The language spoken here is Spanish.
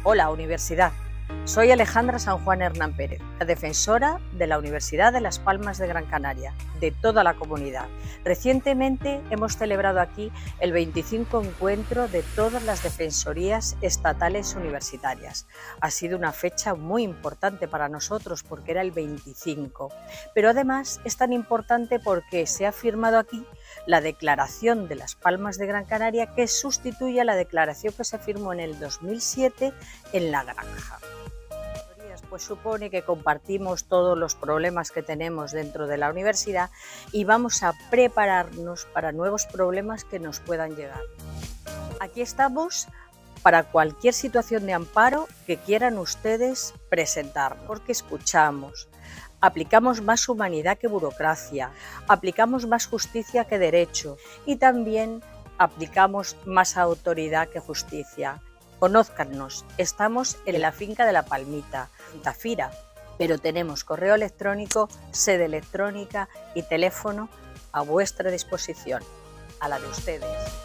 Hola, Universidad. Soy Alejandra San Juan Hernán Pérez, la defensora de la Universidad de Las Palmas de Gran Canaria, de toda la comunidad. Recientemente hemos celebrado aquí el 25 encuentro de todas las defensorías estatales universitarias. Ha sido una fecha muy importante para nosotros porque era el 25, pero además es tan importante porque se ha firmado aquí la Declaración de Las Palmas de Gran Canaria, que sustituye a la declaración que se firmó en el 2007 en La Granja. Pues supone que compartimos todos los problemas que tenemos dentro de la universidad y vamos a prepararnos para nuevos problemas que nos puedan llegar. Aquí estamos para cualquier situación de amparo que quieran ustedes presentar, porque escuchamos. Aplicamos más humanidad que burocracia, aplicamos más justicia que derecho y también aplicamos más autoridad que justicia. Conózcanos, estamos en la finca de La Palmita, en Tafira, pero tenemos correo electrónico, sede electrónica y teléfono a vuestra disposición, a la de ustedes.